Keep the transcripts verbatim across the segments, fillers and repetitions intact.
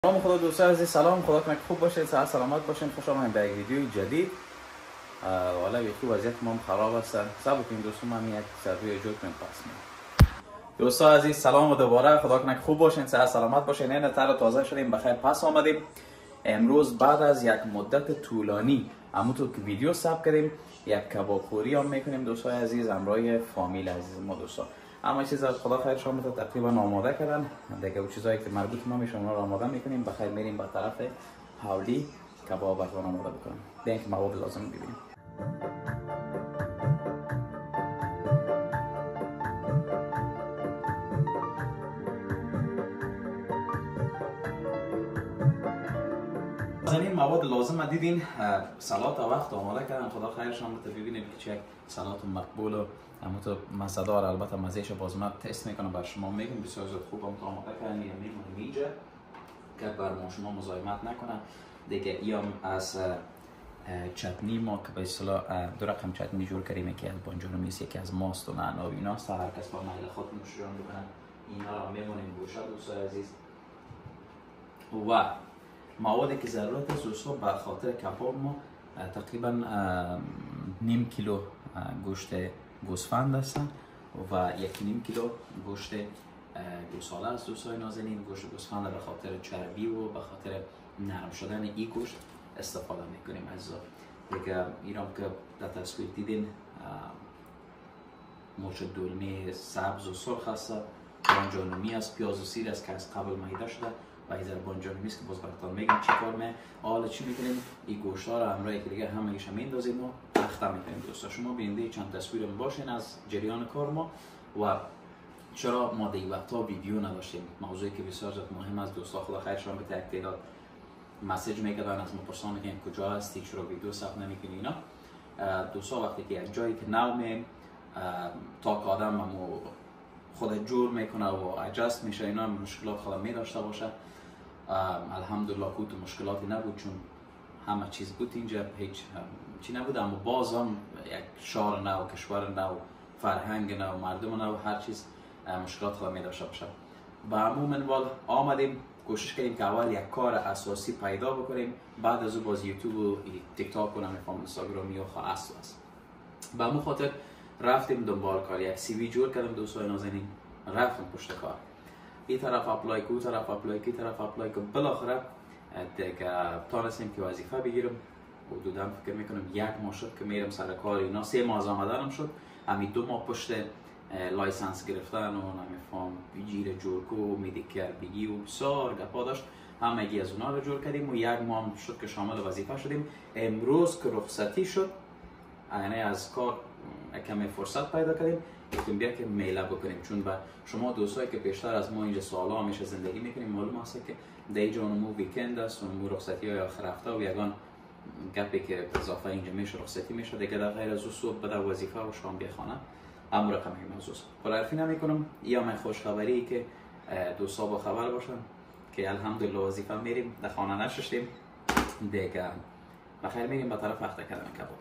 سلام خدا دوستان عزیز، سلام، خدا کنه خوب باشید، صحت سلامت باشین. خوش آمدید به یک ویدیوی جدید. والا یکی وضعیت ما خراب است. صبر کنید دوستان، من یک سروی جوک من پاس میدم. دوستان عزیز سلام و دوباره خدا کنه خوب باشین، صحت سلامت باشین. نه تر تازه شدیم، بخیر پس آمدیم. امروز بعد از یک مدت طولانی همونطور که ویدیو ثبت کردیم یک کباب خوری هم میکنیم دوستان عزیز، همراه فامیل عزیز ما. دوستان اما چیز از خدا خیر شما تو تقریبا آماده کردن دیگه، اون چیزایی که مربوط ما میشه اونا رو آماده میکنیم. بخیر میریم به طرف حولی کباب براتون آماده بکنیم. بیاین که مواد لازم ببینیم. از این مواد لازم دیدین. سلات وقت آماده کردن، خدا خیر شما تو ببینید که چه سلات مقبول و همونطور مزه‌دار. البته مزهش باز من تست میکنم بر شما میگم بسیار زیاد خوب هم آماده کردن. یا میمونیم اینجا که بر ما شما مزاحمت نکنه دیگه. یا از چتنی ما که به اصطلاح دو رقم چتنی جور کردیم، که از بانجان میس، یکی از ماست و نعنا و ایناست. هر کس با میل خود نوشیدن بکنن. اینا رو میمونیم گوشه دوستان عزیز. و موادی که ضرورت است دوستان به خاطر کباب ما تقریبا نیم کیلو گوشت گوسفند است و یک نیم کیلو گوشت گوساله است دوستان نازنین. گوشت گوسفند به خاطر چربی و به خاطر نرم شدن این گوشت استفاده میکنیم عزیزا. دیگه اینا که در تصویر دیدین مرچ دلمه سبز و سرخ است، بانجانمی است، پیاز و سیر است که از قبل مایده شده و ایزر بانجانمی است که باز براتون میگم چی کار می. حالا چی میکنیم؟ این گوشت ها رو همراه که دیگه همه‌اش میندازیم و تخته میکنیم دوستا. شما بیننده چند تصویرم باشین از جریان کار ما. و چرا ما دیگه وقتا ویدیو نداشتیم، موضوعی که بسیار زیاد مهم است دوستا. خدا خیر شما به تک تعداد مسیج میکردن از ما پرسان میکنن کجا هستی، چرا ویدیو ثبت نمیکنی اینا. دوستا وقتی که یک جایی که نو میم تا که آدم همو خود جور میکنه و اجست میشه اینا، مشکلات خود می داشته باشه. الحمدلله کوت مشکلاتی نبود چون همه چیز بود اینجا، هیچ چی نبود. اما باز هم یک شهر نو، کشور نو، فرهنگ نو، مردم نو، هر چیز مشکلات خود می داشته باشه. به همون منوال آمدیم کوشش کردیم که اول یک کار اساسی پیدا بکنیم، بعد از او باز یوتیوب و تیک تاک و نمیفهم اینستاگرامی و خواهد است. به همون خاطر رفتیم دنبال کار، یک سی وی جور کردم دوستان نازنین، رفتم پشت کار. این طرف اپلای کو، طرف اپلای کی، طرف اپلای کو. بالاخره دیگه تونستیم که وظیفه بگیرم. حدودا فکر میکنم یک ماه شد که میرم سر کار اینا. سه ماه از آمدنم شد. همین دو ماه پشت لایسنس گرفتن و نمیفهم جیر جور کو، میدیکر بگی و بسیار گپا داشت. همگی از اونا رو جور کردیم و یک ماه شد که شامل وظیفه شدیم. امروز که رخصتی شد، یعنی از کار کمی فرصت پیدا کردیم گفتیم بیا که میله بکنیم. چون با شما دوستایی که بیشتر از ما اینجا سالا همیشه زندگی میکنیم معلوم است که در اینجا اونمو ویکند است، اونمو رخصتی های آخر هفته و یگان گپی که اضافه اینجا میشه رخصتی میشه دیگه. در غیر از او صبح بده وظیفه و شام بیا خانه امر رقم موضوع پرحرفی نمیکنم. یا من خوشخبری که دوستا با خبر باشن که الحمدلله وظیفه میریم، در خانه نشستیم دیگه. بخیر میریم به طرف وقت کردن کباب.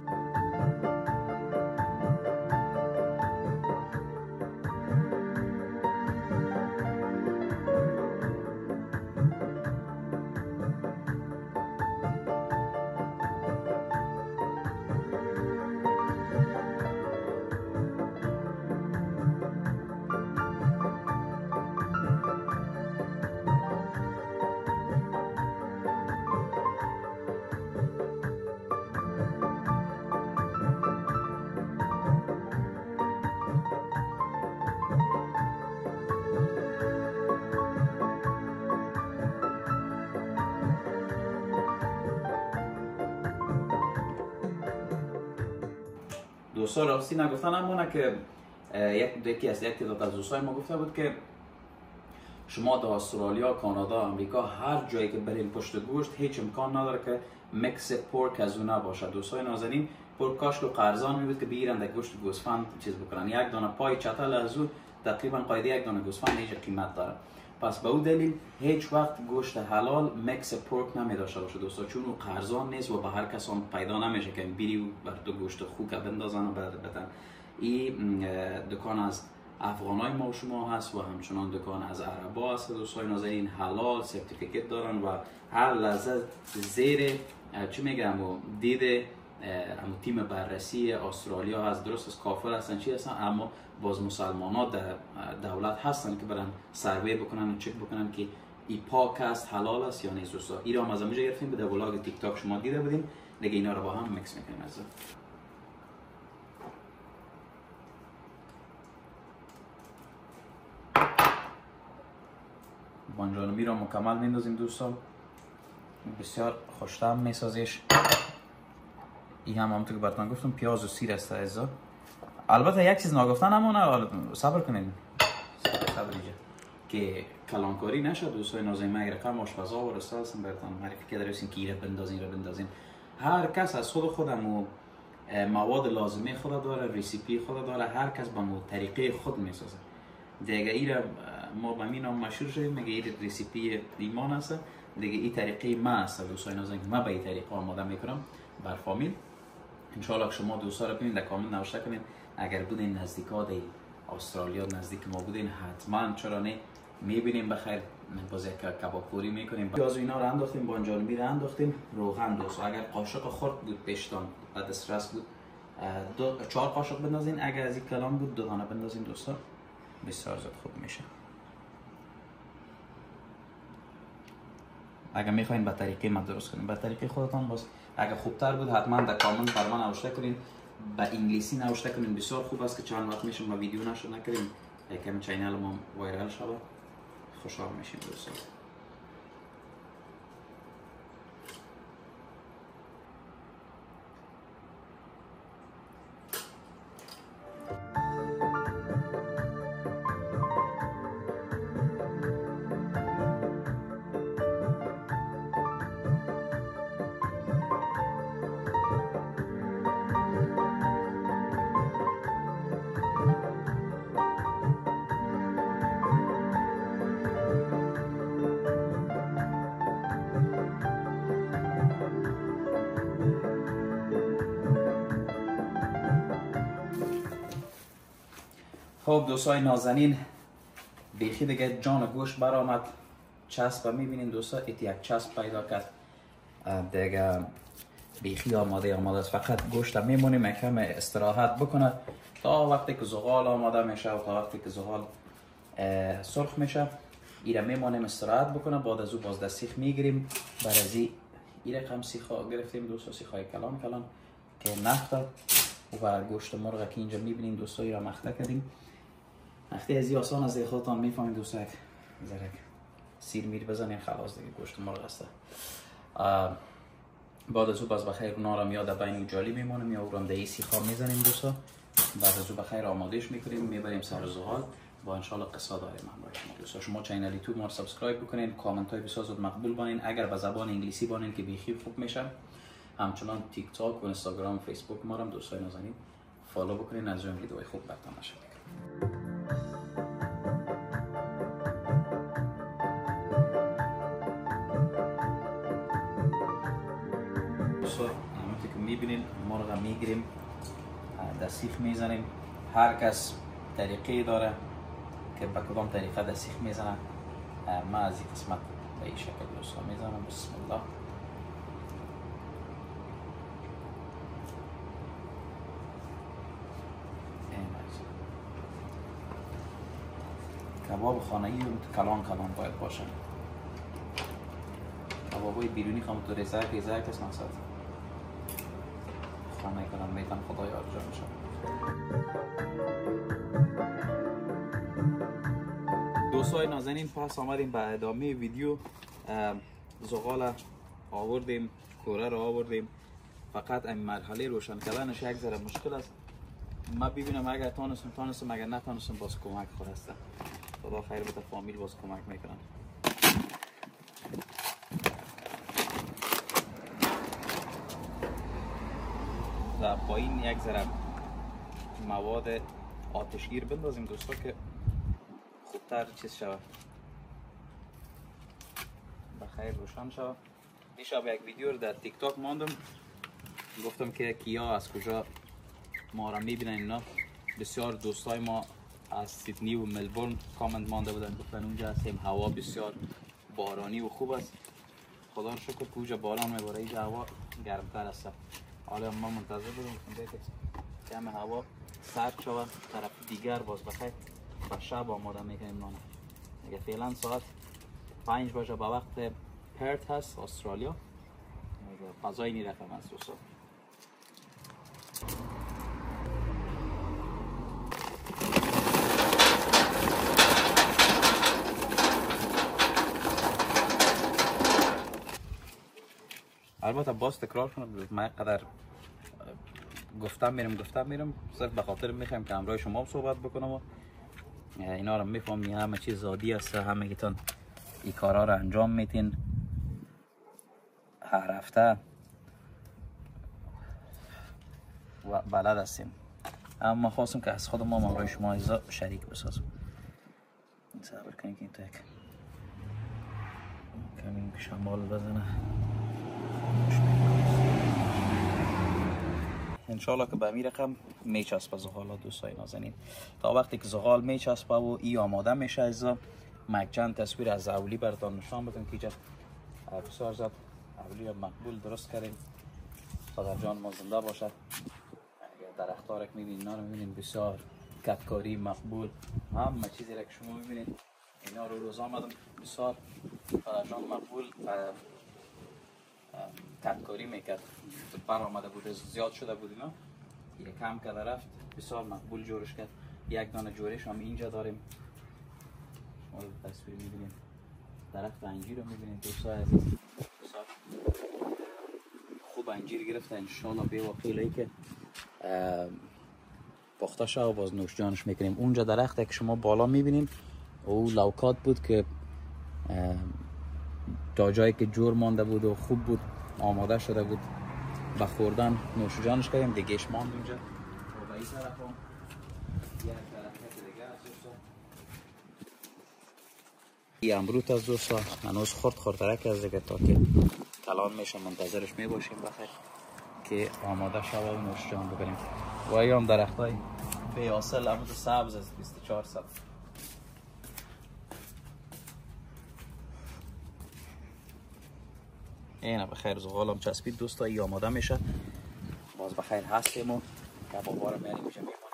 دوستا راستی نگفتن اما که یک یکی از یک تعداد از دوستای ما گفته بود که شما در استرالیا، کانادا، آمریکا هر جایی که برین پشت گوشت هیچ امکان نداره که میکس پورک از اون نباشه. دوستای نازنین پورک کاش و قرضان میبود که بگیرن در گوشت گوسفند چیز بکنن. یک دانه پای چتل از اون تقریبا قاعده یک دانه گوسفند هیچ قیمت داره. پس به اون دلیل هیچ وقت گوشت حلال میکس پورک نمی داشته باشه دوستا، چون او قرضان نیست و به هر کس هم پیدا نمیشه که بری بر دو گوشت خوک بندازن و بر بدن. این دکان از افغانای ما و شما هست و همچنان دکان از عربا هست. دوستای نازنین حلال سرتیفیکت دارن و هر لحظه زیر چی میگم و دیده اما تیم بررسی استرالیا هست. درست از کافر هستن چی هستن، اما باز مسلمان ها در دولت هستن که برن سروی بکنن و چک بکنن که ای پاک است، حلال است یا نیست. دوستا ایران از اونجا گرفتیم، به ولاگ تیک تاک شما دیده بودین. دیگه اینا رو با هم میکس میکنیم. از بانجانمی رو مکمل میندازیم دوستان، بسیار خوش‌طعم میسازیش. این هم همونطور که براتون گفتم پیاز و سیر است عزیزا. البته یک چیز ناگفتن نمونه، صبر کنید صبر اینجا که کلانکاری نشد. دوستای نازنین من رقم آشپزا و رسال هستم براتون معرفی کرده رسیم که ایره بندازین رو بندازین. هر کس از خود خودم و مواد لازمه خود داره، ریسیپی خود داره، هر کس با مو طریقه خود میسازه. دیگه ایره ما به این نام مشهور شدیم، میگه ایره ریسیپی ایمان است، دیگه این طریقه ما است. دوستای نازنین من به این طریقه آماده میکنم بر فامیل. انشالله که شما دوستا رو ببینید، در کامنت نوشته کنید اگر بودین نزدیکات استرالیا نزدیک ما بودین حتما چرا نه میبینیم. بخیر باز یک کباب پوری میکنیم، پیاز و اینا رو انداختیم، بانجانمی رو انداختیم، روغن دوستا اگر قاشق خرد بود پیشتان بعد استرس بود دو چهار قاشق بندازین، اگر از این کلام بود دو دانه بندازین دوستا، بسیار زیاد خوب میشه. اگر میخواین به طریقه من درست کنین به طریقه خودتان، باز اگر خوبتر بود حتما در کامنت بر من نوشته کنین، به انگلیسی نوشته کنین. بسیار خوب است که چند وقت میشه ما ویدیو نشد نکردیم، یکم چینل ما وایرال شود، خوشحال میشیم دوستان. خب دوستای نازنین بیخی دیگه جان گوشت برآمد، چسب میبینین دوستا، ایت یک چسب پیدا کرد دیگه، بیخی آماده آماده است. فقط گوشت میمونیم یکم استراحت بکنه تا وقتی که زغال آماده میشه و تا وقتی که زغال سرخ میشه ایره میمونیم استراحت بکنه. بعد از او باز در سیخ میگیریم، بر از این رقم سیخا گرفتیم دوستا، سیخای کلان کلان که نخته و گوشت مرغ که اینجا میبینین دوستا ایره مخته کردیم. وقتی از این آسان از خودتان میفهمید دوستا، یک زرک سیر میر بزنین خلاص دیگه گوشت مرغ است. بعد از او باز بخیر نارم یا در بین جالی میمونیم یا اون در این سیخا میزنیم دوستا. بعد از او بخیر آمادهش میکنیم، میبریم سر زغال با انشالله قصه داریم همراه شما دوستا. شما چینل یوتیوب ما رو سابسکرایب بکنین، کامنت های بسیار زود مقبول بانین، اگر به زبان انگلیسی بانین که بیخی خوب میشه. همچنان تیک تاک و اینستاگرام و فیسبوک ما رو دوستای نازنین فالو بکنین، از اون ویدیوهای خوب براتون نشه. همونطور که میبینین مرغ میگیریم در سیخ میزنیم، هر کس طریقه داره که به کدام طریقه در سیخ میزنه. ما از این قسمت به این شکل دوستا میزنم. بسم الله. کباب خانه‌ای و کلان کلان باید باشه. کبابای بیرونی خامتور ریزه که ریزه کس مقصد خانه کنم میتن خدا یاد جا میشه. دوستای نازنین پس آمدیم به ادامه ویدیو. زغال آوردیم، کوره رو آوردیم، فقط این مرحله روشن کردنش یک ذره مشکل است. ما ببینم اگر تانستم تانستم اگر نتانستم باز کمک خود هستم. خدا خیر بده، فامیل باز کمک میکنن. و با این یک ذره مواد آتشگیر بندازیم دوستا که خوبتر چیز شود، بخیر روشن شود. دیشب یک ویدیو رو در تیک تاک ماندم، گفتم که کیا از کجا ما را میبینن. اینا بسیار دوستای ما از سیدنی و ملبورن کامنت مانده بودن، گفتن اونجا هستیم هوا بسیار بارانی و خوب است. خدا رو شکر که اونجا باران میباره، اینجا هوا گرمتر است. حالا ما منتظر بودیم که کم هوا سرد شود، طرف دیگر باز بخیر و شب آماده میکنیم نانه. اگه فعلا ساعت پنج باشه به وقت پرت هست استرالیا، فضای این رقم است دوستان. البته باز تکرار کنم، من قدر گفتم میرم گفتم میرم صرف به خاطر میخوایم که همراه شما صحبت بکنم و اینا رو میفهمیم همه چیز عادی است، همه گیتون این کارا رو انجام میتین هر هفته و بلد هستیم. اما خواستم که از خودم هم همراه شما ایزا شریک بسازم. صبر کنید که این تک کمی شمال بزنه. انشالله که به می رقم میچسبه زغال دوستای نازنین. تا وقتی که زغال میچسبه و ای آماده میشه ایزا ما چند تصویر از اولی براتون نشان بدم که اینجا بسیار زیاد اولی مقبول درست کردیم تا در جان ما زنده باشد. درختارک میبینید، اینا رو میبینید بسیار کتکاری مقبول، همه چیزی را که شما میبینید اینا رو روز آمدم بسیار در جان مقبول کتکاری میکرد. پر آمده بود زیاد شده بود اینا یک کم که رفت بسیار مقبول جورش کرد. یک دانه جورش هم اینجا داریم. ما تصویر میبینیم درخت انجیر رو میبینید دوستای عزیز، بسیار خوب انجیر گرفته. انشالله به وقیلی که پخته شد و باز نوش جانش میکنیم. اونجا درخته که شما بالا میبینید او لوکات بود که تا جایی که جور مانده بود و خوب بود آماده شده بود به خوردن نوش جانش کردیم. دیگهش ماند اونجا و به این طرف هم یک درخت دیگه از دوستا این امروت از دوستا هنوز خورد خوردرک از دیگه تا که کلان میشه منتظرش میباشیم بخیر که آماده شده و نوش جان بکنیم. و ای هم درخت های بی حاصل عمود سبز از بیست و چهار سال. اینه بخیر زغالم چسبید دوستا، ای آماده میشه باز بخیر هستیم و کبابا رو میاریم میشه میمانیم.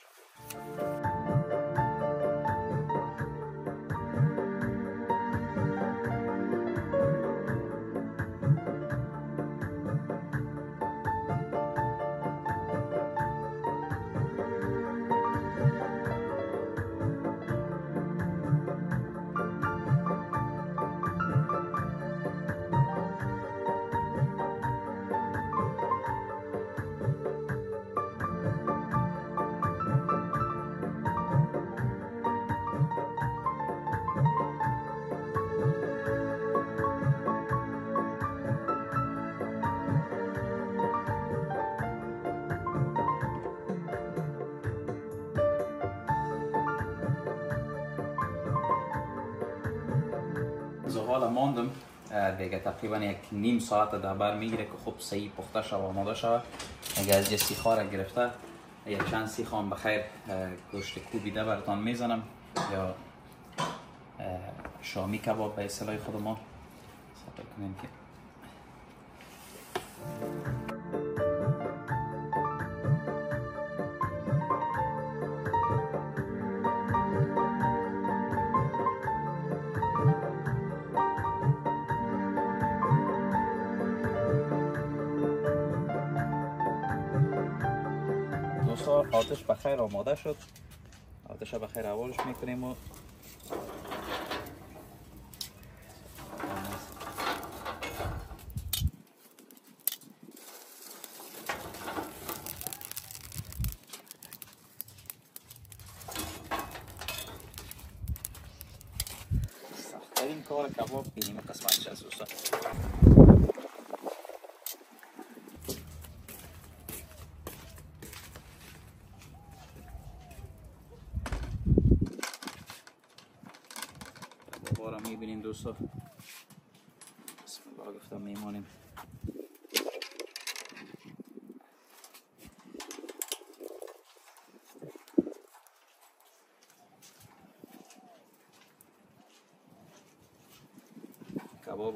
زغال ماندم دیگه تقریبا یک نیم ساعت در بر میگیره که خوب صحیح پخته شود و آماده شود. اگه از یه سیخا را گرفته یک چند سیخا هم بخیر گوشت کوبیده براتان میزنم یا شامی کباب به اصطلاح خود ما. صبر کنیم که آتش بخیر آماده شد. آتش بخیر اولش میکنیم و سخت‌ترین کار کباب اینیم قسمتش است دوستان. بارم میبینیم دوستا، بسم الله گفتم میمانیم.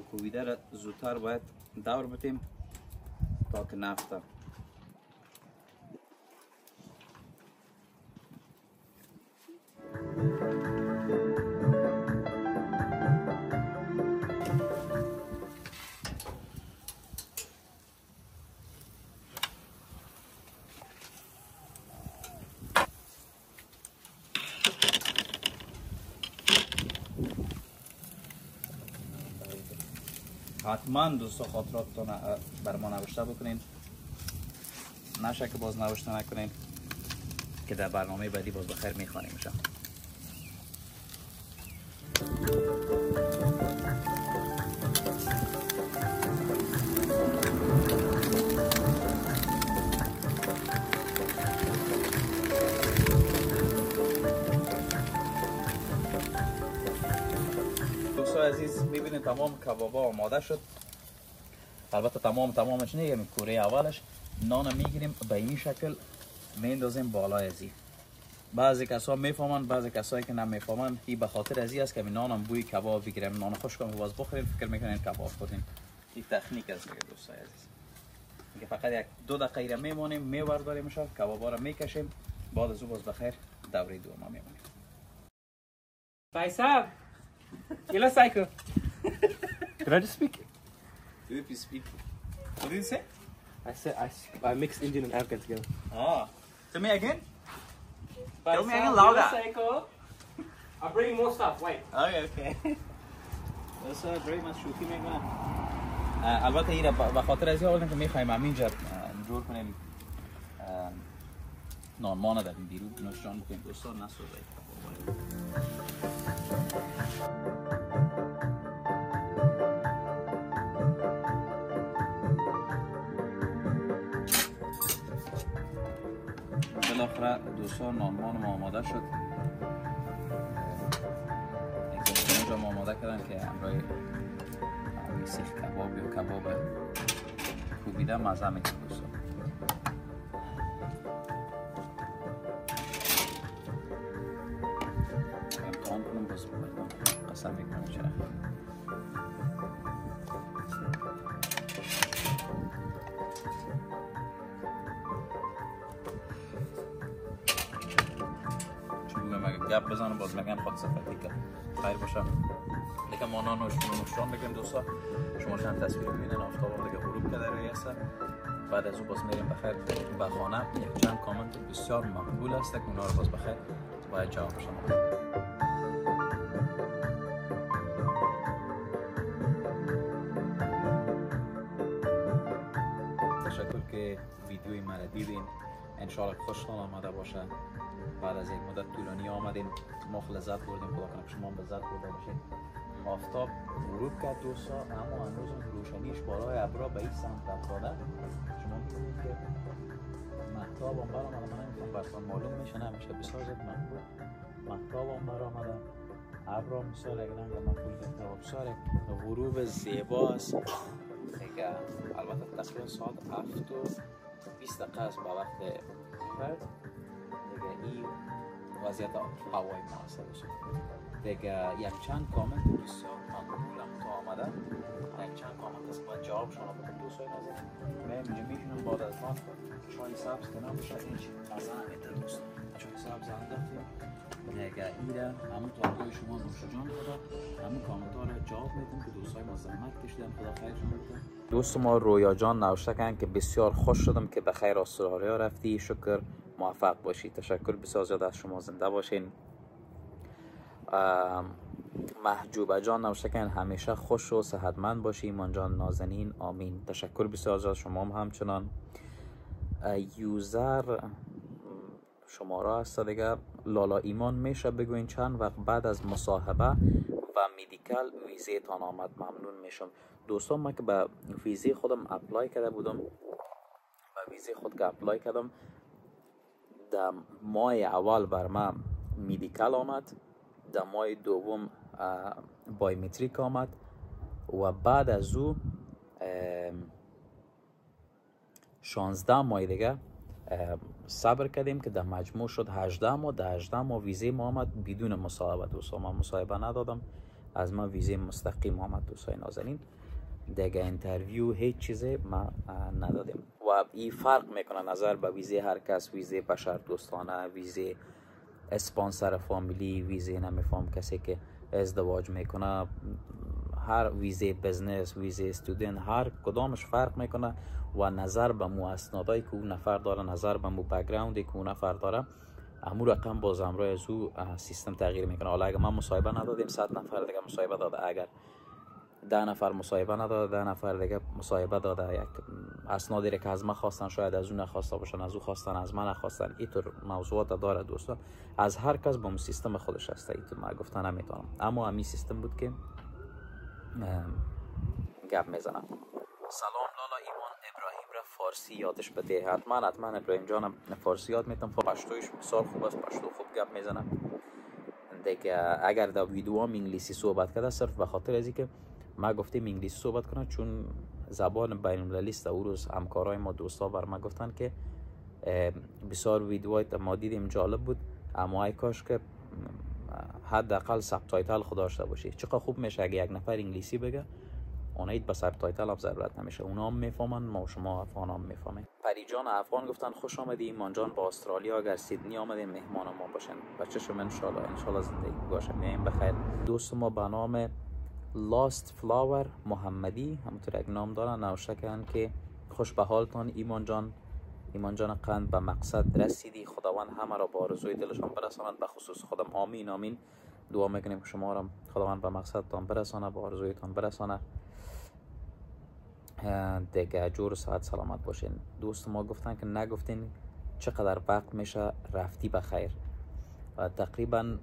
کوبیده را زودتر باید دور بتیم تا که نفته. حتما دوستا خاطراتتون بر ما نوشته بکنین، نشه که باز نوشته نکنین که در برنامه بعدی باز بخیر میخوانیم میشم. دوستان عزیز میبینید تمام کبابا آماده شد. البته تمام تمامش نگیم، کوره اولش نان میگیریم به این شکل میندازیم بالای ازی. بعضی کسا میفهمن، بعضی کسایی که نمیفهمن این به خاطر ازی است که نانم بوی کباب بگیریم، نان خشکم باز بخورین فکر میکنین کباب خوردین. این تکنیک است دیگه دوستان عزیز. میگه فقط یک دو دقیقه میمونیم، میورداریمش، کبابا رو میکشیم، بعد از او باز بخیر دوره دوم میمونیم. Faisal, you're a psycho. Can I just speak? Do you speak? What did you say? I said I, I mixed Indian and African together. Ah, tell me again. Tell me again louder. You're a psycho. I'm bringing more stuff. Wait. Okay, okay. بس برای من شوخی میکنم. البته این به خاطر از این که میخوایم همینجا جور کنیم نانمان در این بیرون نوشجان بکنیم دوستان نسوزه. بالاخره دوستان نانمان ما آماده شد. اینجا ما آماده کردن که همراه سیخ کباب یا کباب کوبیده مزه میکنه دوستان. امتحان کنم باز بردم قسم میکنم چرا گپ بزنم باز میگم خود صفتی که خیر باشم. دیگه ما نان نوشجان بگیم دوستا، شما چند تصویر ببینین آفتاب دیگه غروب کرده روی است. بعد از اون باز میریم بخیر به خانه. یک چند کامنت بسیار مقبول است که اونا رو باز بخیر باید جواب شما. تشکر که ویدیوی مرا دیدین. انشاءالله خوشحال آمده باشه. بعد از یک مدت طولانی آمدین، ما لذت بردیم، خدا کنه شما هم لذت برده باشید. آفتاب غروب کرد دوستا، اما هنوز روشنیش بالای ابرا به این سمت افتاده. شما می‌بینید که مهتاب هم برآمده. من نمی‌فهمم براتون معلوم میشه نمیشه. بسیار زیاد مقبول مهتاب هم برآمده. ابرا بسیار یک رنگ مقبول گرفته و بسیار یک غروب زیبا است. دیگه البته تقریبا ساعت هفت و بیست دقیقه است به وقت فرد. دیگه این وضعیت هوای مناسب است. دیگه یک چند کامنت بسیار مقبولم تا آمده. یک چند کامنت است باید جواب شما بدم دوستای نازنین. من اینجا میشونم بعد از ما چای سبز کنم بشه این چی مزه نمیده دوست. چای سبز انداختیم. دیگه ایره همون توقع شما نوشجان خدا همون کامنت ها رو جواب میدیم که دوستای ما زحمت کشیدن. خدا خیرشون بده. دوست ما رویا جان نوشته کردن که بسیار خوش شدم که به خیر استرالیا رفتی. شکر، موفق باشید. تشکر بسیار زیاد از شما. زنده باشین. محجوبه جان نوشته کردن همیشه خوش و صحتمند باشی. ایمان جان نازنین آمین. تشکر بسیار زیاد شما هم همچنان. یوزر شماره هست دیگه. لالا ایمان میشه بگوین چند وقت بعد از مصاحبه و مدیکال ویزه تان آمد؟ ممنون میشم. دوستان من که به ویزه خودم اپلای کرده بودم، به ویزه خود که اپلای کردم در ماه اول بر من مدیکال آمد، در ماه دوم بایومتریک آمد و بعد از او شانزده ماه دیگه صبر کردیم که در مجموع شد هجده ماه. در هجده ماه ویزه ما آمد بدون مصاحبه. دوستان من مصاحبه ندادم، از ما ویزه مستقیم آمد دوستای نازنین. دیگه اینترویو هیچ چیزی ما ندادیم و این فرق میکنه نظر به ویزه هر کس، ویزه بشر دوستانه، ویزه اسپانسر فامیلی، ویزه نمیفهم کسی که ازدواج میکنه، هر ویزه بزنس، ویزه استودنت، هر کدامش فرق میکنه و نظر به مو اسنادایی که اون نفر داره، نظر به مو بک‌گراندی که اون نفر داره، امور رقم باز امروز از او سیستم تغییر میکنه. حالا اگه من مصاحبه ندادیم صد نفر دیگه مصاحبه داده، اگر ده نفر مصاحبه نداده ده نفر دیگه مصاحبه داده، یک اسنادی که از ما خواستن شاید از اون نخواسته باشن، از او خواستن از من نخواستن، اینطور موضوعات داره دوستان. از هر کس با سیستم خودش هست، اینطور من گفتن نمیتونم، اما همین سیستم بود که گپ میزنم. سلام لالا، ایمان ابراهیم را فارسی یادش بده. حتما حتما ابراهیم جانم فارسی یاد میتونم، پشتویش بسیار خوب است، پشتو خوب گپ میزنم دیگه. اگر در ویدیو هم انگلیسی صحبت کرده صرف به خاطر از اینکه ما گفتیم انگلیسی صحبت کنم، چون زبان بین المللی است. او روز همکارای ما دوستا بر ما گفتن که بسیار ویدیوهای ما دیدیم جالب بود، اما ای کاش که حداقل ساب تایتل خود داشته باشی. چقدر خوب میشه اگه یک نفر انگلیسی بگه اونایت با ساب تایتل هم ضرورت نمیشه، اونا هم میفهمن، ما شما افغان هم میفهمین. پریجان افغان گفتن خوش آمدی ایمان جان با استرالیا، اگر سیدنی آمدین مهمان ما باشین. بچه شما ان شاء الله ان شاء الله زندگی باشه، میایم بخیر. دوست ما به نام لاست فلاور محمدی همونطور یک نام دارن، نوشته کردن که خوش به حالتان ایمان جان، ایمان جان قند به مقصد رسیدی، خداوند همه را با آرزوی دلشان برساند، به خصوص خودم. آمین آمین. دعا میکنیم که شما را خداوند به مقصدتان برسانه، با آرزویتان برسانه، دیگه جور ساعت سلامت باشین. دوست ما گفتن که نگفتین چقدر وقت میشه رفتی بخیر. تقریبا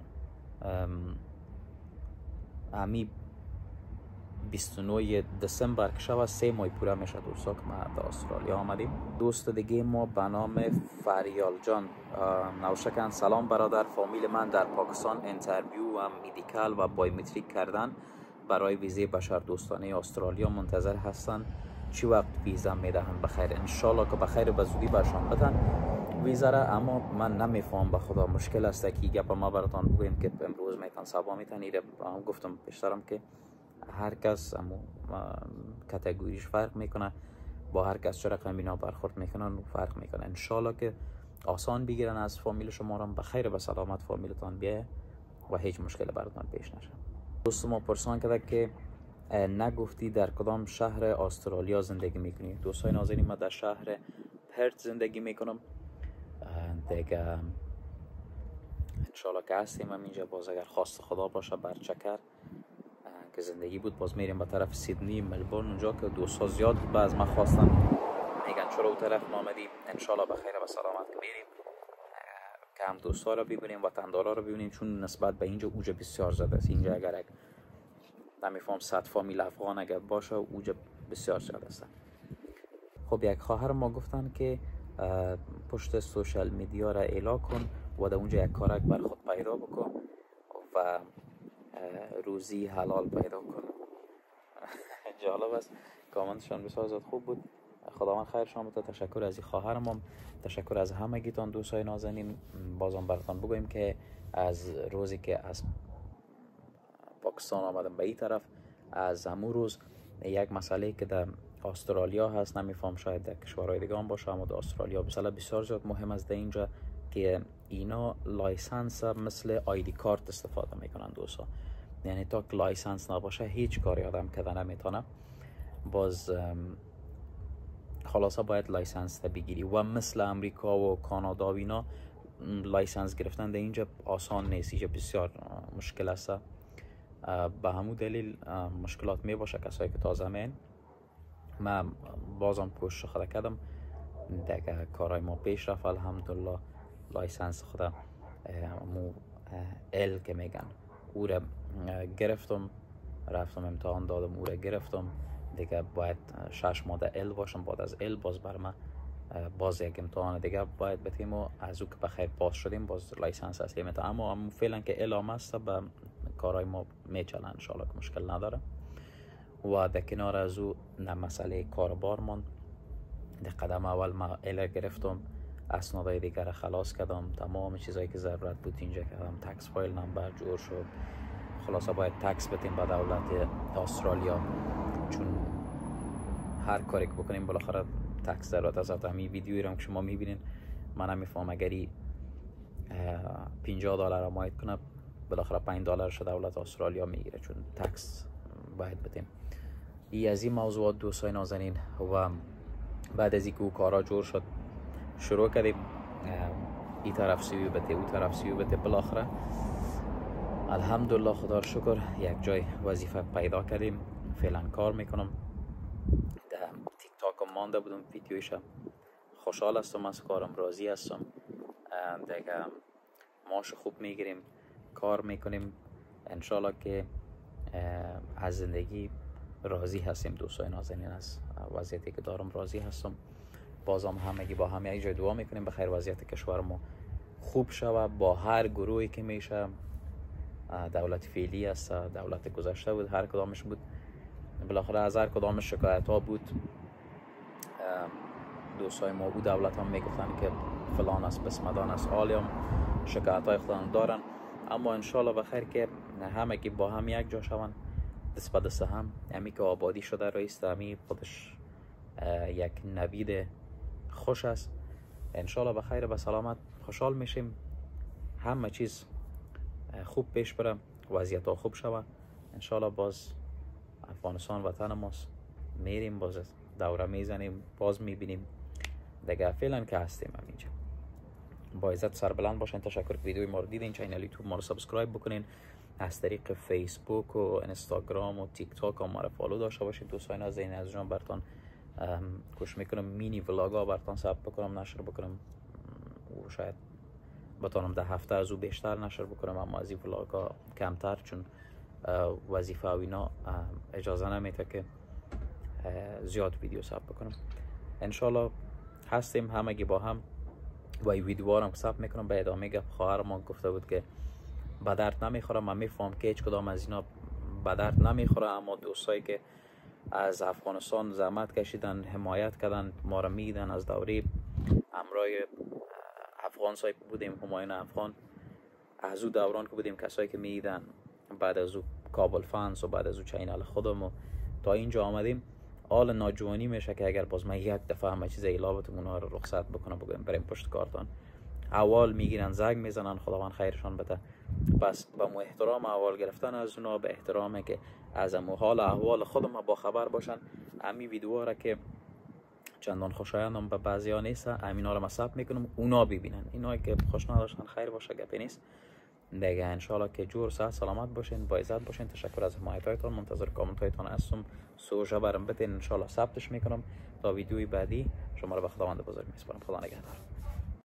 امی بیست و نه دسامبر که شب سه ماه پوره میشه دوستا که ما در استرالیا آمدیم. دوست دیگه ما به نام فریال جان نوشته کردن سلام برادر، فامیل من در پاکستان اینترویو و مدیکال و بایومتریک کردن، برای ویزه بشر دوستانه استرالیا منتظر هستن، چی وقت ویزا میدهن؟ بخیر انشالله که بخیر به زودی برشان بدن ویزا را. اما من نمیفهم به خدا مشکل است که گپ ما براتون بگویم که امروز میتون صبح میتون ایره. گفتم پیشترم که هر کس امو کاتگوریش فرق میکنه، با هر کس چه رقم اینا برخورد میکنن و فرق میکنه. انشالله که آسان بگیرن از فامیل شما را، بخیر به سلامت فامیلتان بیه و هیچ مشکل براتون پیش نشه. دوست ما پرسان کرده که نگفتی در کدام شهر استرالیا زندگی میکنی؟ دوستای ناظرین ما در شهر پرت زندگی میکنم دیگه. انشالله که هستیم هم اینجا، باز اگر خواست خدا باشه برچکر که زندگی بود باز میریم به طرف سیدنی، ملبورن، اونجا که دوستا زیاد بود از ما خواستن میگن چرا اون طرف نامدی. انشالله بخیر و سلامت که بریم که هم دوستا رو ببینیم، وطندارا رو ببینیم، چون نسبت به اینجا اوج بسیار زده است. اینجا اگر اگر نمیفهم صد فامیل افغان اگر باشه اوج بسیار زیاد است. خب یک خواهر ما گفتن که پشت سوشال میدیا را اعلا کن و در اونجا یک کارک بر خود پیدا بکن و روزی حلال پیدا کن. جالب است، کامنتشان بسیار زیاد خوب بود. خداوند خیرشان بده. تشکر از این خواهرم، تشکر از همگیتان دوستای نازنین. بازم براتون بگویم که از روزی که از پاکستان آمدم به این طرف، از همون روز یک مسئله که در استرالیا هست، نمیفهم شاید در کشورهای دیگه هم باشه، اما در استرالیا مثلا بسیار زیاد مهم است در اینجا که اینا لایسنس مثل آیدی کارت استفاده میکنن دوستا. یعنی تا که لایسنس نباشه هیچ کاری آدم کردن نمیتونه. باز خلاصا باید لایسنس تا بگیری و مثل امریکا و کانادا و اینا لایسنس گرفتن در اینجا آسان نیست، اینجا بسیار مشکل است. به همون دلیل مشکلات می باشه کسایی که تازه مین. من بازم کوشش خود کردم دیگه، کارهای ما پیش رفت الحمدلله. لایسنس خودم مو ال که میگن او را گرفتم، رفتم امتحان دادم، او را گرفتم دیگه. باید شش ماه ال باشم، بعد از ال باز بر من باز یک امتحان دیگه باید بتیم و از او که بخیر پاس شدیم باز لایسنس هست. اما هم فعلا که ال هم هست به کارهای ما میچلن انشالله که مشکل نداره. و در کنار از او نه مسئله کاربار من در قدم اول ما ال گرفتم، اسنادهای دیگر خلاص کردم، تمام چیزایی که ضرورت بود اینجا کردم، تکس فایل نمبر جور شد، خلاصه باید تکس بدیم به دولت استرالیا، چون هر کاری که بکنیم بالاخره تکس دارد. از همین ویدیویی رو که شما میبینین من نمیفهم اگری پنجاه دلار ماید کنه بالاخره پنج دلارش دولت استرالیا میگیره، چون تکس باید بدیم. ای از این موضوعات دوستای نازنین. و بعد از اینکه او کارا جور شد شروع کردیم این طرف سیوی بده او طرف سیوی بده، بالاخره الحمدلله خدا شکر یک جای وظیفه پیدا کردیم. فعلا کار میکنم. در تیک تاک مانده بودم ویدیویش، خوشحال هستم از کارم، راضی هستم. دیگه معاش خوب میگیریم، کار میکنیم، انشالله که از زندگی راضی هستیم دوستای نازنین. از وضعیتی که دارم راضی هستم. بازم همگی با هم یک جای دعا میکنیم بخیر وضعیت کشور ما خوب شوه. با هر گروهی که میشه، دولت فعلی است، دولت گذشته بود، هر کدامش بود، بالاخره از هر کدامش شکایت ها بود. دوستای ما او دولت هم میگفتن که فلان است، بسمدان است، حالی هم شکایت های خودم دارن. اما انشالله بخیر که همگی با هم یک جا شون، دست به دست هم. امی که آبادی شده رئیس امی خودش یک نوید خوش است. انشالله بخیر به سلامت خوشحال میشیم، همه چیز خوب پیش بره، وضعیت ها خوب شوه. انشالله باز افغانستان وطن ماست، میریم باز دوره میزنیم، باز میبینیم دیگه. فعلا که هستیم همینجا. با عزت سربلند باشین. تشکر که ویدیوی ما رو دیدین. چینل یوتیوب ما رو سابسکرایب بکنین. از طریق فیسبوک و اینستاگرام و تیک تاک هم ما رو فالو داشته باشین. دوستای نازنین از جان براتون کوشش میکنم مینی ولاگا براتون ثبت بکنم، نشر بکنم. و شاید بتونم ده هفته از او بیشتر نشر بکنم، اما از این ولاگا کمتر، چون وظیفه و اینا اجازه نمیده که زیاد ویدیو ثبت بکنم. انشالله هستیم همگی با هم. و این ویدیو هم ثبت میکنم به ادامه گپ. خواهر ما گفته بود که به درد نمیخوره. من میفهم که هیچ کدام از اینا به درد نمیخوره، اما دوستایی که از افغانستان زحمت کشیدن، حمایت کردن، ما را میدن از دوره امرای افغان سایی بودیم، همایون افغان، از او دوران که بودیم، کسایی که میدن بعد از او کابل فنس و بعد از او چینل خودم و تا اینجا آمدیم. حال ناجوانی میشه که اگر باز من یک دفعه همه چیز ایلابتون اونها رو رخصت بکنم بگم بریم پشت کارتان. اول میگیرن زنگ میزنن، خداوند خیرشان بده. پس با مو احترام اول گرفتن از اونا، به احترامی که از مو حال احوال خودم با خبر باشن. امی ویدیو را که چندان خوشایندم به بعضیا نیست، امینا رو مصاب میکنم اونا ببینن. اینا که خوش نداشتن خیر باشه، گپی نیست دیگه. انشالله که جور صحت سلامت باشین، با عزت باشین. تشکر از حمایتاتون، منتظر کامنت هایتون هستم. سوژه برام بدین، انشالله ثبتش میکنم تا ویدیوی بعدی. شما رو به خداوند بزرگ میسپارم. خدا نگهدار.